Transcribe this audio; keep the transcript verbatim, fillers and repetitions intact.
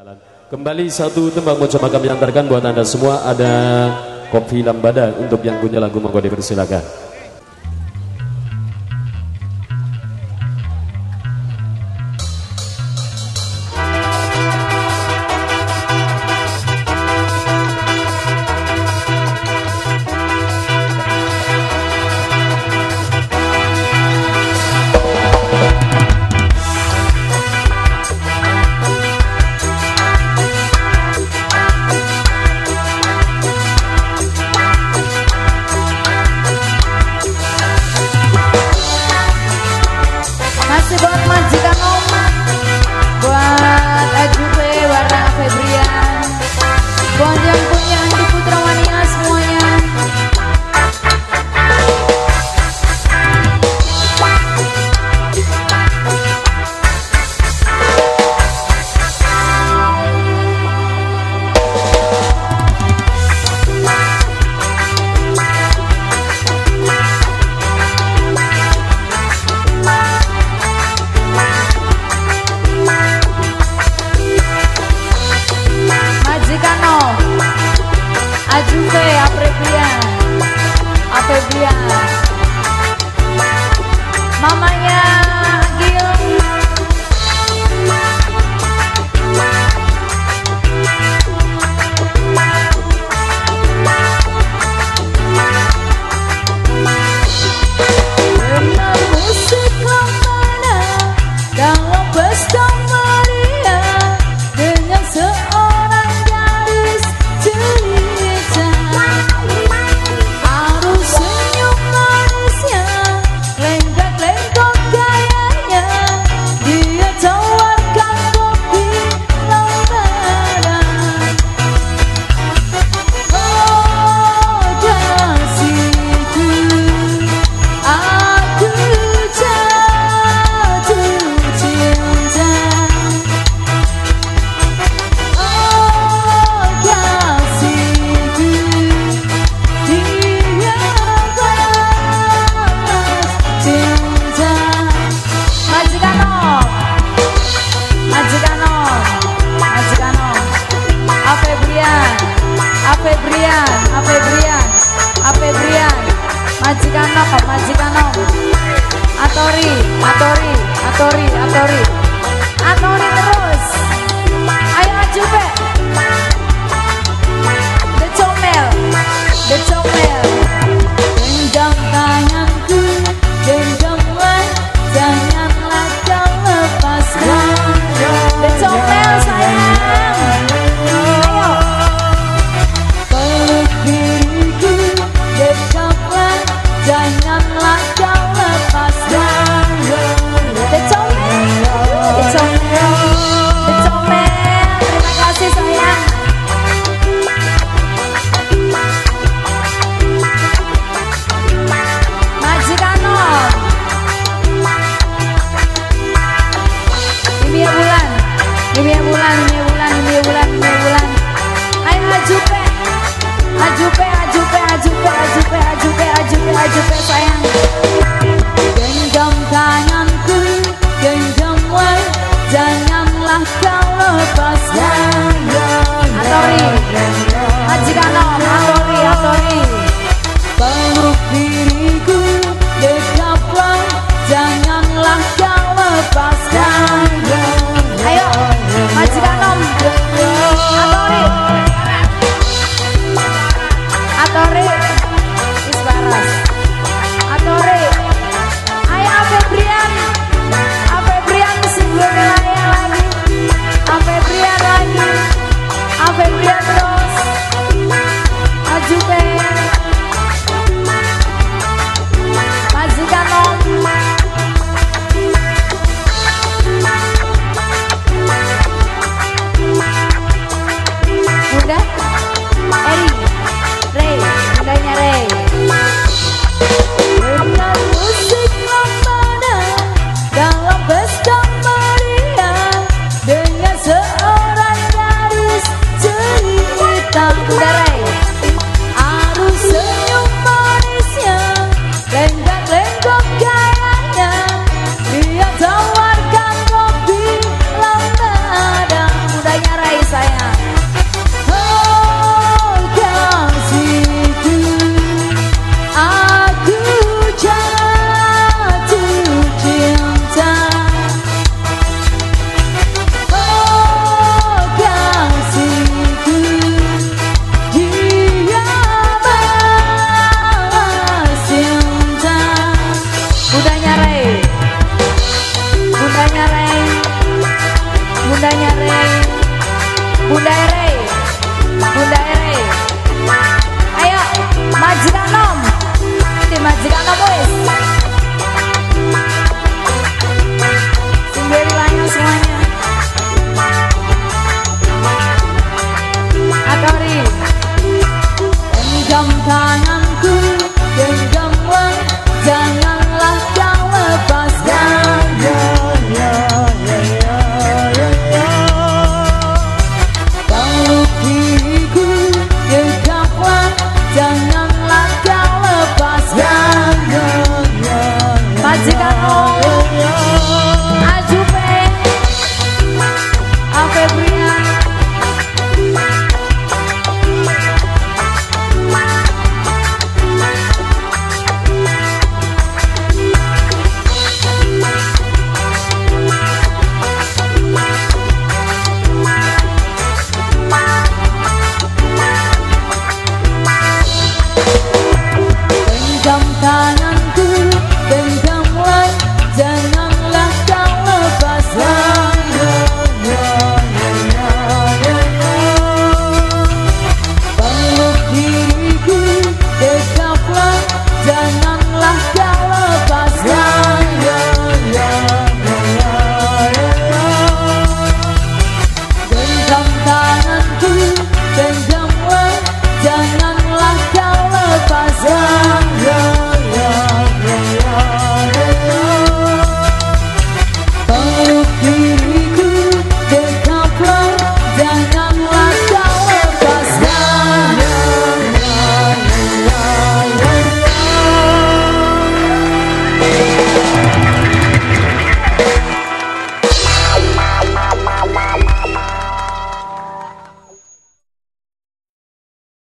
Kembali satu tembang mau coba kami antarkan buat anda semua. Ada Kopi Lambada untuk yang punya lagu, monggo dipersilakan. Mamanya Gil, dengan musik lambada dalam pesta meriah, dengan seorang gadis jelita, arus senyum manisnya, lenggak-lenggok gayanya, dia tawarkan kopi lambada. Oh kasihku, aku jatuh cinta. Oh kasihku, dia balas cinta. Majikano, Majikano, Majikano, Afebrian, Afebrian, Afebrian, Afebrian, Majikano, Majikano, Atori, Atori, Atori, Atori, Atori terus. Ayo maju be. The Comel, The Comel. Genggam tanganku, genggamlah, janganlah kau lepaskan. The Comel sayang. Ayo. Peluk diriku, dekaplah, janganlah kau lepaskan. The Comel, The Comel, The Comel. Terima kasih sayang. Majikano, ini ya bulan, ini ya bulan, ini ya bulan, ini ya bulan, ini ya bulan. Ayo aju pe, aju pe, aju pe, aju pe, aju pe, aju pe, aju pe, aju pe sayang. Genggam tanganku, genggamlah, janganlah kau lepaskan. Atori, Majikano, Atori, Atori. Peluk diriku, dekaplah, janganlah kau lepaskan. Ayo, Majikano, Atori. Bunda Ere, Bunda Ere. Ayo, majikan nom, tim majikan nom wis. Sendiri lainnya semuanya.